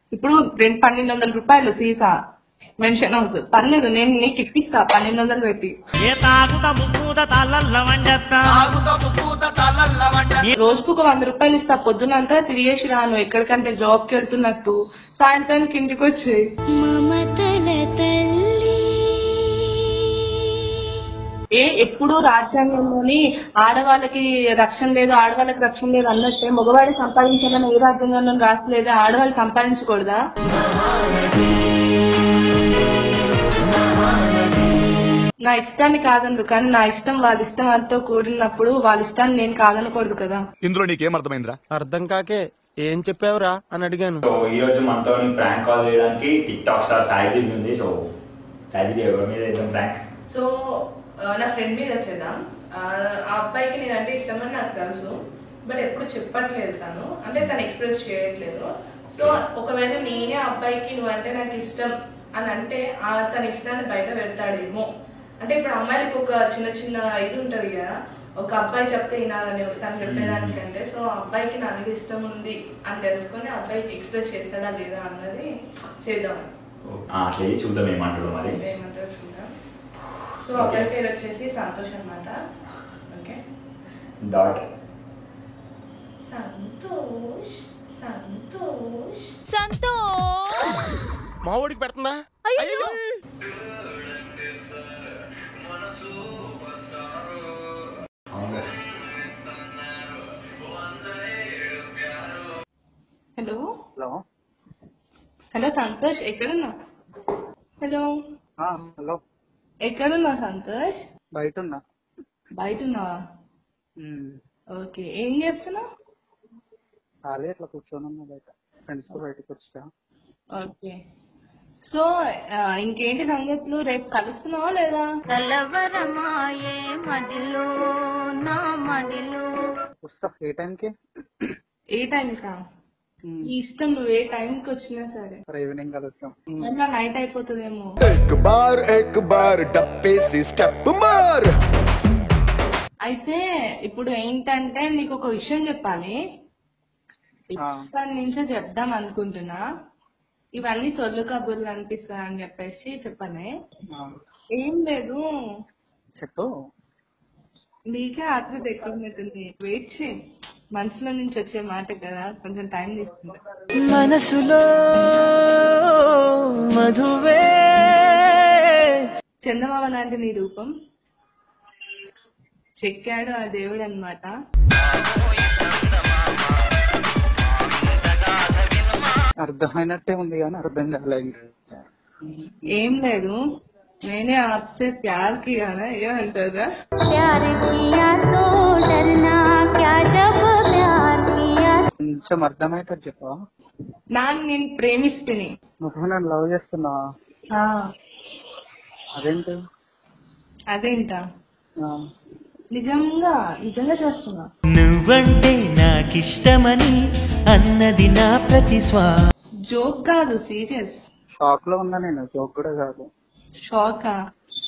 ఇప్పుడు 1200 సీసా mansion house పర్లేదు, నేను నీకు ఇప్పిస్తా 1200 పెట్టి. రోజుకు ఒక 100 రూపాయలు ఇస్తా. పొద్దునంతా తిరిగేసి రాను ఎక్కడికంటే జాబ్ కి వెళ్తున్నట్టు, సాయంత్రానికి ఇంటికి వచ్చి. ఎప్పుడు రాజ్యాంగంలోని ఆడవాళ్ళకి రక్షణ లేదు, ఆడవాళ్ళకి రక్షణ లేదు అన్నట్టే మగవాడి సంపాదించాలని ఏ రాజ్యాంగంలో రాసలేదు? ఆడవాళ్ళు సంపాదించకూడదా? నా ఇష్టాన్ని కాదనరు, కానీ నా ఇష్టం వాళ్ళ ఇష్టం అంతా కూడినప్పుడు వాళ్ళ ఇష్టాన్ని నేను కాదనకూడదు కదా. ఇందులో నీకేం అర్థమైందిరా? అర్థం కాకే ఏం చెప్పావురా అని అడిగాను. సో ఈ రోజు మనతో ప్రాంక్ కాల్ చేయడానికి టిక్ టాక్ స్టార్ సాయిదీప్ ఉంది. సో సాయిదీప్ ఎవరి మీద వేద్దాం ప్రాంక్? సో నా ఫ్రెండ్ మీద చేద్దాం. ఆ అబ్బాయికి నేనంటే ఇష్టం అని నాకు తెలుసు, బట్ ఎప్పుడు చెప్పట్లేదు తను, అంటే తను ఎక్స్ప్రెస్ చేయట్లేదు. సో ఒకవేళ నేనే అబ్బాయికి నువ్వంటే నాకు ఇష్టం అని అంటే తన ఇష్టాన్ని బయట పెడతాడేమో. అంటే ఇప్పుడు అమ్మాయిలకి ఒక చిన్న చిన్న ఇది ఉంటది కదా, ఒక అబ్బాయి చెప్తే వినాలని తను చెప్పేదానికంటే. సో అబ్బాయికి నా మీద ఇష్టం ఉంది అని తెలుసుకొని అబ్బాయికి ఎక్స్ప్రెస్ చేస్తాడా లేదా అన్నది చేద్దాం. చూద్దాం ఏమంటారు మరి, ఏమంటారో చూద్దాం. సో అబ్బాయి పేరు వచ్చేసి సంతోష్ అన్నమాట. Okay, dot Santosh Santosh Santosh. మా ఊడికి పెడుతుందా? హలో హలో హలో సంతోష్ ఎక్కడున్నా? హలో హలో ఎక్కడున్నా సంతోష్? బయట ఉన్నా. బయట ఉన్నావా? ఓకే, ఏం చేస్తున్నావు? ఖాళీ అట్లా కూర్చొని ఉన్నా బయట, ఫ్రెండ్స్ తో బయటకు వచ్చా. ఓకే, సో ఇంకేంటి సంగతులు? రేపు కలుస్తున్నావా లేదా? కలవరమాయే మదిలో నా మదిలో. వస్తా. ఏ టైంకి? ఏ టైం కా? ఇష్టం, నువ్వు ఏ టైంకి వచ్చినా సరే. ఈవినింగ్ కలుస్తాం. అట్లా నైట్ అయిపోతుందేమో. అయితే ఇప్పుడు ఏంటంటే నీకు ఒక విషయం చెప్పాలి, ఇప్పటి నుంచో చెప్దాం అనుకుంటున్నా. ఇవన్నీ సొల్లు కబుర్లు అనిపిస్తా అని చెప్పేసి చెప్పనే. ఏం లేదు, చెప్పు. నీకే ఆత్మీయత ఎక్కువ ఉంటుంది. వెయిట్ చేయి, మనసులో నుంచి వచ్చే మాట కదా, కొంచెం టైం తీసుకుంటా. మనసులో మధువే చందమామ లాంటి నీ రూపం చెక్కాడు ఆ దేవుడు అన్నమాట. అర్థమైనట్టే ఉంది కానీ అర్థం కాలేదు. ఏం లేదు, నేనే ఆప్సే ప్యార్ కియా నా, ఏమంటారా? కొంచెం అర్థమయ్యేటట్టు చెప్పా. నేను ప్రేమిస్తుని. నువ్వు నన్ను లవ్ చేస్తున్నావా? అదేంటి? అదేంటా? నిజంగా నిజంగా చేస్తున్నా. నువ్వంటే నాకిష్టమని అన్నది నా ప్రతిస్వా. జోక్ కాదు, సీరియస్. షాక్ లో ఉన్నా నేను, జోక్ కూడా కాదు. షాకా?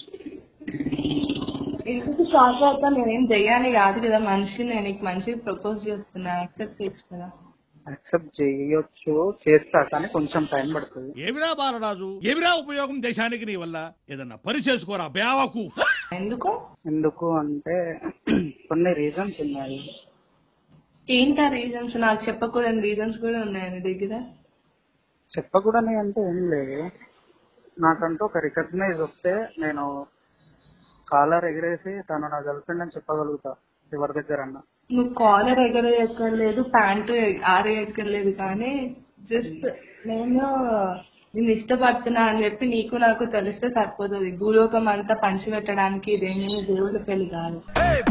ఎందుకు షాక్ అవుతా? నేనేం దయ్యాన్ని కాదు కదా, మనిషిని. నేను మంచిగా ప్రపోజ్ చేస్తున్నా, యాక్సెప్ట్ చేయొచ్చు కదా. యాక్సెప్ట్ చేయొచ్చు, చేస్తా, కానీ కొంచెం టైం పడుతుంది. ఏమిరా బాలరాజు, ఏమిరా ఉపయోగం దేశానికి నీ వల్ల? ఏదన్నా పని చేసుకోరా బేవకు. ఎందుకు? ఎందుకు అంటే కొన్ని రీజన్స్ ఉన్నాయి. ఏంటా రీజన్స్? నాకు చెప్పకూడని రీజన్స్ కూడా ఉన్నాయి నీ దగ్గర. చెప్పకూడని అంటే ఏం లేదు, నాకంటూ ఒక రికగ్నైజ్ వస్తే నేను కాలర్ ఎగిరేసి తను నా గర్ల్ ఫ్రెండ్ అని చెప్పగలుగుతా ఎవరి దగ్గర అన్నా. నువ్వు కాలర్ ఎక్కర్లేదు, ప్యాంటు ఎక్కర్లేదు, కానీ జస్ట్ నేను నేను ఇష్టపడుతున్నా అని చెప్పి నీకు నాకు తెలిస్తే సరిపోతుంది. భూలోకం అంతా పంచి పెట్టడానికి ఇదేమీ దేవుడి పెళ్లి కాదు.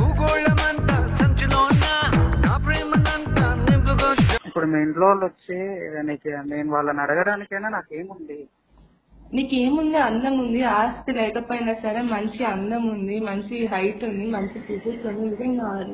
ఇప్పుడు మీ ఇంట్లో వాళ్ళు వచ్చి నీకు నేను వాళ్ళని అడగడానికైనా నాకేముంది? నీకేముంది? అందం ఉంది, ఆస్తి లేకపోయినా సరే మంచి అందం ఉంది, మంచి హైట్ ఉంది, మంచి ఫిజిక్స్ ఉంది, ఇదేం కావాలి.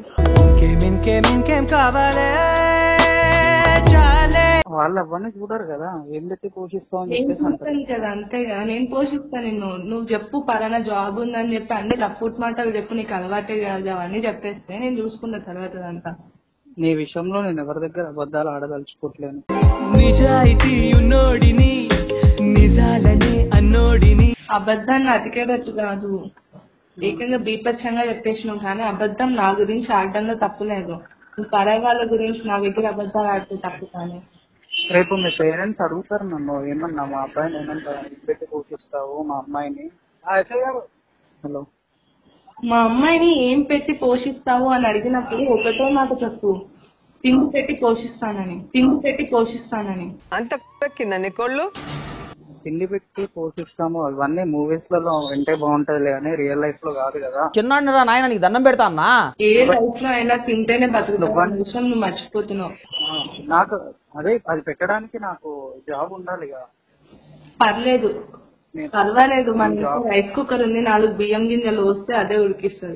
వాళ్ళు అవన్నీ చూడరు కదా, ఏం పెట్టి పోషిస్తావు నేను చూస్తాను కదా, అంతే కదా. నేను పోషిస్తాను నిన్ను. నువ్వు చెప్పు పలానా జాబ్ ఉందని చెప్పి అన్ని లఫుట్ మాటలు చెప్పు, నీకు అలవాటే కాదు అవన్నీ చెప్పేస్తే నేను చూసుకున్న తర్వాత అంతా. నీ విషయంలో నేను ఎవరి దగ్గర అబద్ధాలు ఆడదలుచుకోవట్లేను. నిజాయితీ ఉన్నోడిని నిజాలనే అన్నోడిని అబద్ధాన్ని అతికేటట్టు కాదు, ఏకంగా బీపచ్చంగా చెప్పేసినావు. కానీ అబద్ధం నా గురించి ఆడడంలో తప్పు లేదు. నువ్వు పరాయి వాళ్ళ గురించి నా దగ్గర అబద్ధాలు ఆడితే తప్పు. కానీ రేపు మీ పేరెంట్స్ అడుగుతారు నన్ను, ఏమన్నా మా అబ్బాయిని ఏమన్నా పెట్టి పోషిస్తావు మా అమ్మాయిని. హలో, మా అమ్మాయిని ఏం పెట్టి పోషిస్తావు అని అడిగినప్పుడు ఒకటే మాట చెప్పు, తిండి పెట్టి పోషిస్తానని. తిండి పెట్టి పోషిస్తానని. అంత కింద కోళ్ళు తిండి పెట్టి పోషిస్తాము అవన్నీ మూవీస్ లలో వింటే బాగుంటది కానీ రియల్ లైఫ్ లో కాదు కదా. చిన్న నాయన నీకు దండం పెడతా అన్నా. ఏ లైఫ్ లో అయినా తింటేనే బతుకుతావు అనే విషయం నువ్వు మర్చిపోతున్నావు. నాకు అదే అది పెట్టడానికి నాకు జాబ్ ఉండాలి కదా. పర్లేదు, పర్వాలేదు. మన రైస్ కుక్కర్ ఉంది, 4 బియ్యం గింజలు వస్తే అదే ఉడికిస్తుంది.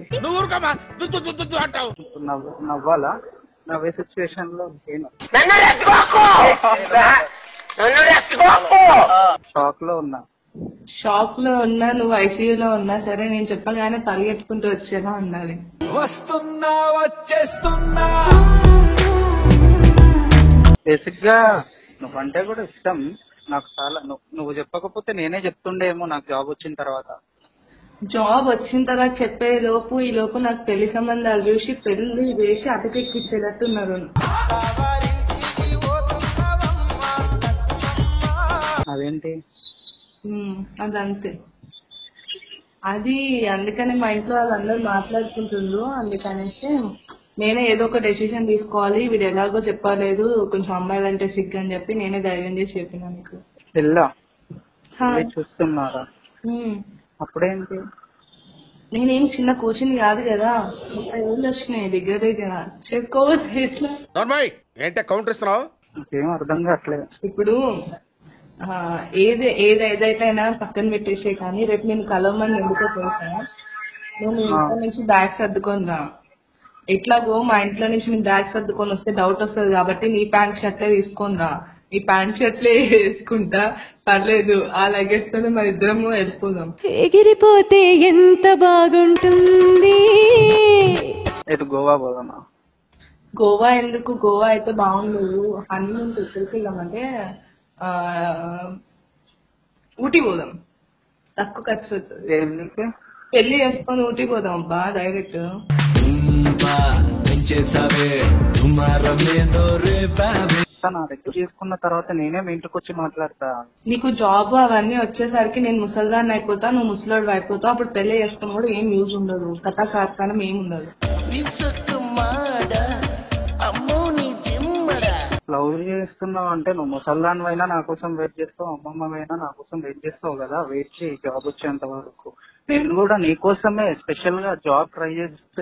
నవ్వాలా? నవ్వే సిచ్యువేషన్ లో షాక్ లో ఉన్నా. షాక్ లో ఉన్నా, నువ్వు ఐసీయూలో ఉన్నా సరే, నేను చెప్పగానే పరిగెట్టుకుంటూ వచ్చేలా ఉండాలి. వస్తున్నా వచ్చేస్తున్నా. బేసిక్ గా నువ్వంటే కూడా ఇష్టం నాకు చాలా. నువ్వు చెప్పకపోతే నేనే చెప్తుండేమో నాకు జాబ్ వచ్చిన తర్వాత. జాబ్ వచ్చిన తర్వాత చెప్పే లోపు ఈ లోపు నాకు పెళ్లి సంబంధాలు చూసి పెళ్లి వేసి అటకెక్కిచ్చేటట్టున్నారు. అదేంటి? అదంతే. అది అందుకని మా ఇంట్లో వాళ్ళందరూ మాట్లాడుకుంటుండ్రు. అందుకనేసి నేనే ఏదో ఒక డెసిషన్ తీసుకోవాలి, వీడు ఎలాగో చెప్పలేదు, కొంచెం అమ్మాయిలంటే సిగ్గు అని చెప్పి నేనే ధైర్యం చేసి చెప్పినా నీకు. చూస్తున్నారా? అప్పుడేంటి? నేనేం చిన్న కూర్చుని కాదు కదా, 30 ఏళ్ళు వచ్చినాయి దగ్గర దగ్గర. చేసుకోవచ్చు ఎట్లా? ఏంటే కౌంటర్ ఇస్తున్నావు? ఏం అర్థం కావట్లేదు. ఇప్పుడు ఏదైనా పక్కన పెట్టేసే, కానీ రేపు నేను కలవమని ఎందుకో తెలుసా? నువ్వు ఇంట్లో నుంచి బ్యాగ్స్ సర్దుకొని రా. ఎట్లాగో మా ఇంట్లో నుంచి నేను బ్యాగ్స్ సర్దుకొని వస్తే డౌట్ వస్తుంది కాబట్టి నీ ప్యాంట్ షర్ట్లే తీసుకొని రా. ఈ ప్యాంట్ షర్ట్లే వేసుకుంటా, పర్లేదు. ఆ లగేజ్ తోనే మన ఇద్దరము వెళ్ళిపోదాం. ఎగిరిపోతే ఎంత బాగుంటుంది. గోవా పోదామా? గోవా ఎందుకు? గోవా అయితే బాగుండదు. హనీమూన్ ఎక్కడికి వెళ్ళామంటే ఊటీ పోదాం, తక్కువ ఖర్చు అవుతుంది. పెళ్లి చేసుకొని ఊటీ పోదాం అబ్బా డైరెక్ట్. నా దగ్గర చేసుకున్న తర్వాత నేనే మీ ఇంటికి వచ్చి మాట్లాడతా. నీకు జాబ్ అవన్నీ వచ్చేసరికి నేను ముసల్దాన్ని అయిపోతా, నువ్వు ముసలోడు అయిపోతావు. అప్పుడు పెళ్లి చేసుకుని కూడా ఏం యూజ్ ఉండదు, కథా కార్ఖానం ఏమి ఉండదు. లవ్ చేస్తున్నావు అంటే నువ్వు ముసల్దాన్ అయినా నా కోసం వెయిట్ చేస్తావు, అమ్మమ్మ అయినా నా కోసం వెయిట్ చేస్తావు కదా. వెయిట్ చేయి జాబ్ వచ్చేంత వరకు. నేను కూడా నీ కోసమే స్పెషల్ గా జాబ్ ట్రై చేస్తే.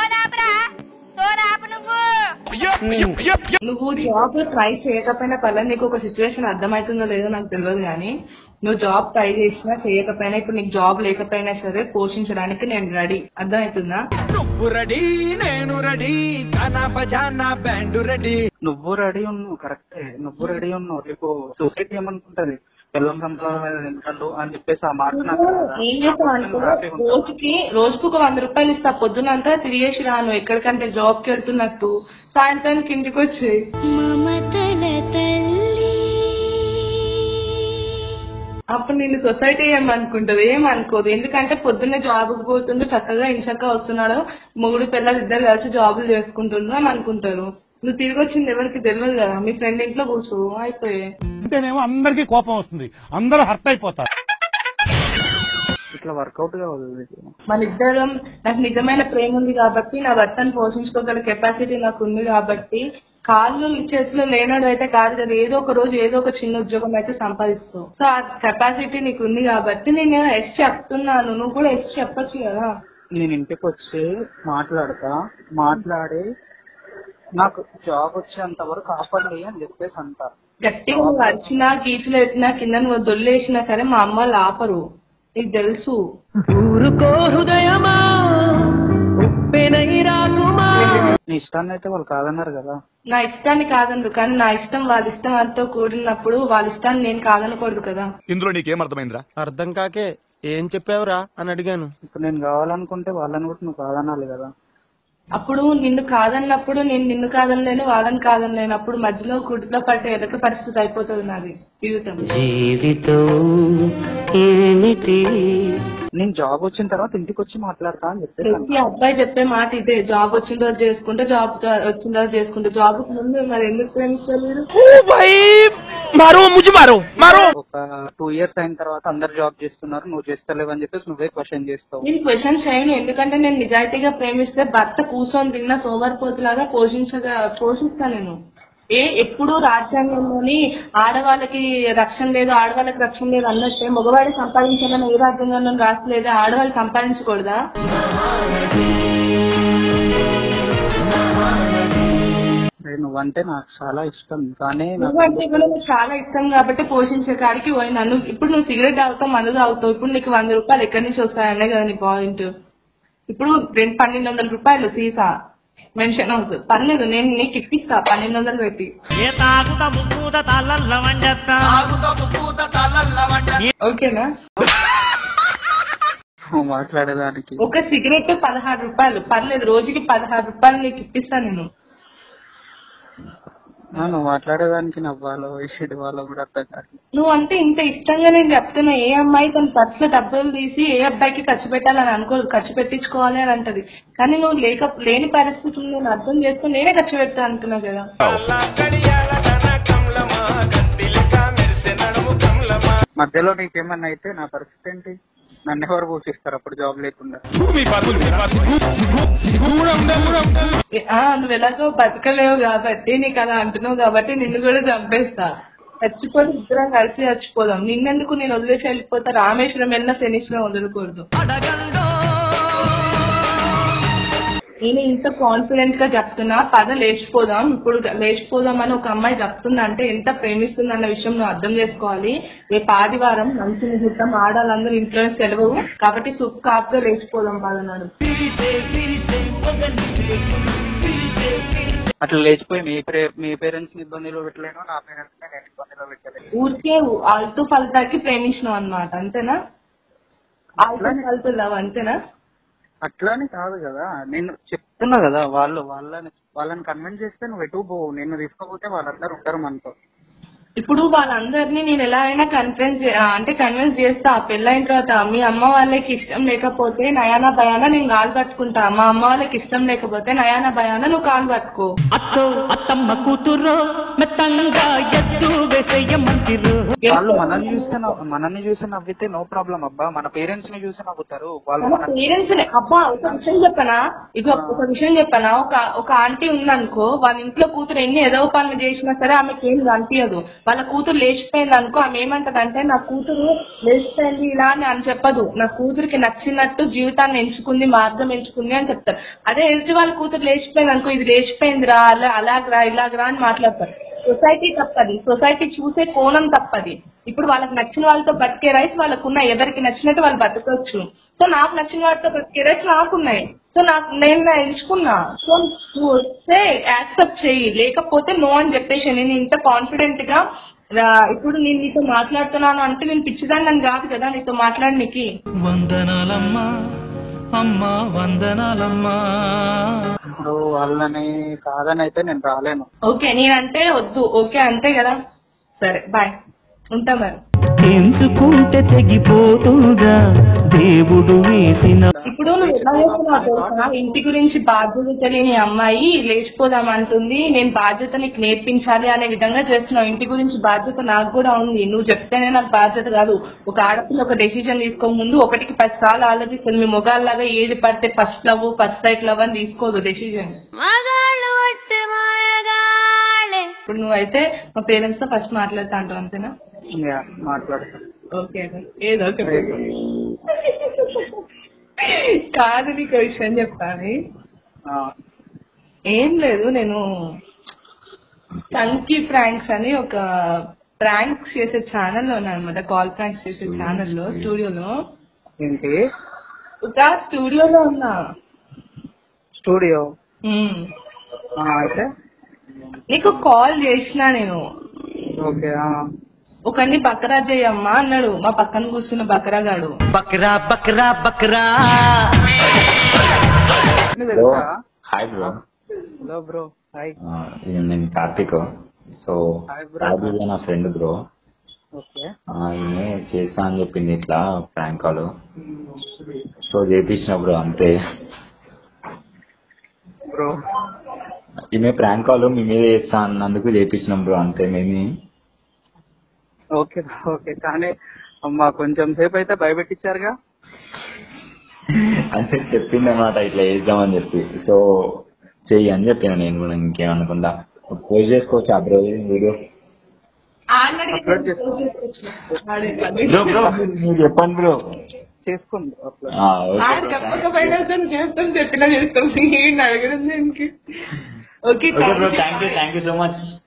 నువ్వు జాబ్ ట్రై చేయకపోయినా పర్లేదు, నీకు ఒక సిచ్యువేషన్ అర్థమవుతుందో లేదో నాకు తెలియదు, కానీ నువ్వు జాబ్ ట్రై చేసినా చేయకపోయినా, ఇప్పుడు నీకు జాబ్ లేకపోయినా సరే పోషించడానికి నేను రెడీ. అర్థమవుతుందా? నువ్వు రెడీ, నేను రెడీ, గానా బజానా బ్యాండ్ రెడీ. నువ్వు రెడీ ఉన్నావు, కరెక్టే. నువ్వు రెడీ ఉన్నావు. రేపు సొసైటీ ఏమనుకుంటది, పిల్లల సంపాదన తింటాడు అని చెప్పేసి ఆ మాట. ఏం చేస్తావు అనుకో, రోజుకు ఒక 100 రూపాయలు ఇస్తా. పొద్దునంతా తిరిగేసి రాను, ఎక్కడికంటే జాబ్ కి వెళ్తున్నట్టు. సాయంత్రానికి ఇంటికి వచ్చి అప్పుడు నేను సొసైటీ ఏమనుకుంటది? ఏమనుకోదు. ఎందుకంటే పొద్దున్నే జాబ్కి పోతుండ్రు, చక్కగా ఇంచక్క వస్తున్నాడు, మొగుడు పిల్లలు ఇద్దరు కలిసి జాబులు చేసుకుంటుండ్రు అని అనుకుంటారు. నువ్వు తిరిగి వచ్చింది ఎవరికి తెలియదు కదా. మీ ఫ్రెండ్ ఇంట్లో కూర్చో అయిపోయి. అంటేనేమో అందరికి కోపం వస్తుంది, అందరూ హర్ట్ అయిపోతారు. ఇట్లా వర్కౌట్ కావద్దు. మన ఇద్దరం, నాకు నిజమైన ప్రేమ ఉంది కాబట్టి, నా భర్తను పోషించుకోగల కెపాసిటీ నాకు ఉంది కాబట్టి, కాళ్ళు చేతిలో లేనాడు అయితే కాదు కదా, ఏదో ఒక రోజు ఏదో ఒక చిన్న ఉద్యోగం అయితే సంపాదిస్తావు. సో ఆ కెపాసిటీ నీకు ఉంది కాబట్టి నేను ఎక్స్ చెప్తున్నాను, నువ్వు కూడా ఎక్స్ చెప్పచ్చు కదా. నేను ఇంటికి వచ్చి మాట్లాడి నాకు జాబ్ వచ్చేంత వరకు ఆపండి అని చెప్పేసి అంటారు. గట్టిగా నువ్వు అరిచినా, గీచులు ఎత్తినా, కింద నువ్వు దొల్లేసినా సరే మా అమ్మ వాళ్ళు ఆపరు, నీకు తెలుసు. నీ ఇష్టాన్ని అయితే వాళ్ళు కాదన్నారు కదా. నా ఇష్టాన్ని కాదన్నారు, కానీ నా ఇష్టం వాళ్ళ ఇష్టం అంతా కూడినప్పుడు వాళ్ళ ఇష్టాన్ని నేను కాదనకూడదు కదా. ఇందులో నీకేం అర్థమైందిరా? అర్థం కాకే ఏం చెప్పావురా అని అడిగాను. ఇప్పుడు నేను కావాలనుకుంటే వాళ్ళని కూడా నువ్వు కాదనాలి కదా. అప్పుడు నిన్ను కాదన్నప్పుడు నేను నిన్ను కాదనలేను, వాళ్ళని కాదనలేను. అప్పుడు మధ్యలో కుట్ల పట్టే ఎదక పరిస్థితి అయిపోతుంది నాది జీవితం. నేను జాబ్ వచ్చిన తర్వాత ఇంటికి వచ్చి మాట్లాడతా అని చెప్పేసి ప్రతి అబ్బాయి చెప్పే మాట ఇదే, జాబ్ వచ్చిన రోజు చేసుకుంటే, జాబ్ వచ్చిన రోజు చేసుకుంటే. జాబ్ ముందు మరి ఎందుకు ప్రేమిస్తలేరు? ఒక 2 years అయిన తర్వాత అందరు జాబ్ చేస్తున్నారు, నువ్వు చేస్తలేవు అని చెప్పేసి నువ్వే క్వశ్చన్ చేస్తావు. నేను క్వశ్చన్ చేయను, ఎందుకంటే నేను నిజాయితీగా ప్రేమిస్తే భర్త కూర్చొని తిన్న సోమరిపోతులాగా పోషిస్తా నేను. ఎప్పుడు రాజ్యాంగంలోని ఆడవాళ్ళకి రక్షణ లేదు, ఆడవాళ్ళకి రక్షణ లేదు అన్నట్టే మగవాడి సంపాదించాలని ఏ రాజ్యాంగంలో రాసలేదు, ఆడవాళ్ళు సంపాదించకూడదా? నువ్వంటే నాకు చాలా ఇష్టం, కానీ నువ్వంటే కూడా నాకు చాలా ఇష్టం కాబట్టి పోషించే కాడికి పోయినా. ఇప్పుడు నువ్వు సిగరెట్ తాగుతావు, మందు తాగుతావు, ఇప్పుడు నీకు 100 రూపాయలు ఎక్కడి నుంచి వస్తాయనే కదా నీ పాయింట్. ఇప్పుడు 1200 రూపాయలు సీసా మెన్షన్ హౌస్, పర్లేదు నేను నీకు ఇప్పిస్తా 1200 పెట్టి. ఓకేనా? మాట్లాడేదానికి ఒక సిగరెట్ 16 రూపాయలు, పర్లేదు రోజుకి 16 రూపాయలు నీకు ఇప్పిస్తా నేను. నువ్వు మాట్లాడేదానికి నవ్వాలో ఇవ్వాలో కూడా అర్థం కాదు. నువ్వు అంటే ఇంత ఇష్టంగా నేను చెప్తున్నా, ఏ అమ్మాయి తన పర్సులో డబ్బులు తీసి ఏ అబ్బాయికి ఖర్చు పెట్టాలని అనుకోదు, ఖర్చు పెట్టించుకోవాలి అని అంటది. కానీ నువ్వు లేని పరిస్థితులు నేను అర్థం చేసుకుని నేనే ఖర్చు పెడతా అంటున్నావు కదా. మధ్యలో నీకేమన్నా అయితే నా పరిస్థితి ఏంటి? నన్ను ఎవరు పోషిస్తారు అప్పుడు జాబ్ లేకుండా? నువ్వు ఎలాగో బతకలేవు కాబట్టి, నీకు అలా అంటున్నావు కాబట్టి నిన్ను కూడా చంపేస్తా. చచ్చిపోతే ఇద్దరం కలిసి చచ్చిపోదాం. నిన్నెందుకు నేను వదిలేసి వెళ్ళిపోతా? రామేశ్వరం వెళ్ళిన శనీశ్వరం వదులుకూడదు. నేను ఇంత కాన్ఫిడెంట్ గా చెప్తున్నా, లేచిపోదాం, ఇప్పుడు లేచిపోదాం అని ఒక అమ్మాయి చెప్తుందా అంటే ఎంత ప్రేమిస్తుంది అన్న విషయం నువ్వు అర్థం చేసుకోవాలి. రేపు ఆదివారం మంచి ముహూర్తం, ఆడాలందరూ ఇంట్లో సెలవు కాబట్టి సూప్ కాపుగా లేచిపోదాం పదనాడు. అట్లా లేచిపోయి మీ పేరెంట్స్ ని ఇబ్బందిలో పెట్టలేను, నా పేరెంట్స్ నేను ఇబ్బందిలో పెట్టలేదు. ఊరికే ఆల్తూ ఫలితాకి ప్రేమించినావు అన్నమాట, అంతేనా? ఆల్తూ ఫలితులావు అంతేనా? అట్లానే కాదు కదా, నేను చెప్తున్నా కదా, వాళ్ళని కన్విన్స్ చేస్తే నువ్వు ఎటు పోవు, నిన్ను తీసుకోపోతే వాళ్ళందరూ ఉంటారు మనతో. ఇప్పుడు వాళ్ళందరినీ నేను ఎలా అయినా కన్విన్స్ చేస్తా. పెళ్ళైన తర్వాత మీ అమ్మ వాళ్ళకి ఇష్టం లేకపోతే నయానా భయానా నేను కాలు పట్టుకుంటా, మా అమ్మ వాళ్ళకి ఇష్టం లేకపోతే నయానా భయానా నువ్వు కాలు పట్టుకో. వాళ్ళు మనల్ని చూసి నవ్వితే నో ప్రాబ్లం అబ్బా, మన పేరెంట్స్ ని చూసి నవ్వుతారు వాళ్ళు. పేరెంట్స్ అబ్బా ఒక విషయం చెప్పనా, ఒక విషయం చెప్పనా, ఒక ఆంటీ ఉందనుకో, వాళ్ళ ఇంట్లో కూతురు ఎన్ని ఎదవ పనులు చేసినా సరే ఆమెకి ఏం అనిపించదు. వాళ్ళ కూతురు లేచిపోయింది అనుకో, ఆమె ఏమంటదంటే నా కూతురు లేచిపోయింది ఇలా అని చెప్పదు, నా కూతురికి నచ్చినట్టు జీవితాన్ని ఎంచుకుంది, మార్గం ఎంచుకుంది అని చెప్తారు. అదే ఎదుటి వాళ్ళ కూతురు లేచిపోయింది అనుకో, ఇది లేచిపోయిందిరా, అలాగరా ఇలాగరా అని మాట్లాడతారు. సొసైటీ తప్పది, సొసైటీ చూసే కోణం తప్పది. ఇప్పుడు వాళ్ళకి నచ్చిన వాళ్ళతో బతికే రైట్స్ వాళ్ళకున్న, ఎవరికి నచ్చినట్టు వాళ్ళు బతకొచ్చు. సో నాకు నచ్చిన వాళ్ళతో బతికే రైట్స్ నాకున్నాయి. సో నేను ఎంచుకున్నా. సో నువ్వు వస్తే యాక్సెప్ట్ చెయ్యి, లేకపోతే నో అని చెప్పేసి. నేను ఇంత కాన్ఫిడెంట్ గా ఇప్పుడు నేను నీతో మాట్లాడుతున్నాను అంటే నేను పిచ్చిదాన్ని కాదు కదా నీతో మాట్లాడడానికి. వందనాలమ్మా అమ్మా వందనాలమ్మా. ఇప్పుడు వాళ్ళని కాదని అయితే నేను రాలేను. ఓకే నేనంటే వద్దు, ఓకే అంతే కదా, సరే బాయ్, ఉంటా మరి. ఎంచుకుంటే తెగిపోతుందా దేవుడు వేసిన. ఇప్పుడు నువ్వు ఎలా చేస్తున్నావు తెలుసా, ఇంటి గురించి బాధ్యత తెలియని అమ్మాయి లేచిపోదామంటుంది, నేను బాధ్యత నీకు నేర్పించాలి అనే విధంగా చేస్తున్నావు. ఇంటి గురించి బాధ్యత నాకు కూడా ఉంది, నువ్వు చెప్తేనే నాకు బాధ్యత కాదు. ఒక ఆడపిల్ల ఒక డెసిజన్ తీసుకోక ముందు 1కి 10 సార్లు ఆలోచిస్తుంది. మీ మొగాల్లాగా ఏది పడితే first love first sight love అని తీసుకోదు డెసిజన్. ఇప్పుడు నువ్వైతే మా పేరెంట్స్ తో ఫస్ట్ మాట్లాడుతా అంటావు అంతేనా? మాట్లాడతా. ఓకే ఏదో కాదు, నీకు విషయం చెప్పాలి. ఏం లేదు, నేను టంకీ ప్రాంక్స్ అని ఒక ప్రాంక్స్ చేసే ఛానల్లో ఉన్నా అనమాట, కాల్ ప్రాంక్స్ చేసే ఛానల్లో, స్టూడియోలో. ఏంటి ఒక స్టూడియోలో ఉన్నా. స్టూడియో అయితే నీకు కాల్ చేసినా నేను. ఓకే. ఒకరిని బకరా చేయమ్మా అన్నాడు మా పక్కన కూర్చున్న బకరాగాడు. బక్రా బక్రా బక్రా. Hi bro. Hello bro. Hi. నేను Karthik. So hi bro. Sai Divya నా ఫ్రెండ్ బ్రో. ఓకే. ఈమె చేస్తా అని చెప్పింది ఇట్లా ప్రాంక్ కాల్. సో చేపించిన బ్రో అంతే. బ్రో ఈమె ప్రాంక్ కాల్ మీ మీద చేస్తా అన్నందుకు చేపించినాం బ్రో అంతే మేము. ఓకే ఓకే, కానీ అమ్మా కొంచెం సేపు అయితే భయపెట్టించారుగా. అంటే చెప్పింది అన్నమాట ఇట్లా చేద్దామని చెప్పి. సో చెయ్యి అని చెప్పిన నేను కూడా, ఇంకేమనుకుంటా. పోస్ట్ చేసుకోవచ్చు ఆ బ్రో వీడియో. అప్లోడ్ చేసుకోండి. బ్రో బ్రో మీరు చెప్పండి బ్రో. చేసుకోండి అప్లోడ్. చెప్పకపోయినా సరే చేస్తాం, చెప్పినా చేస్తాం. అడగడం దానికి. Okay, thank you so much.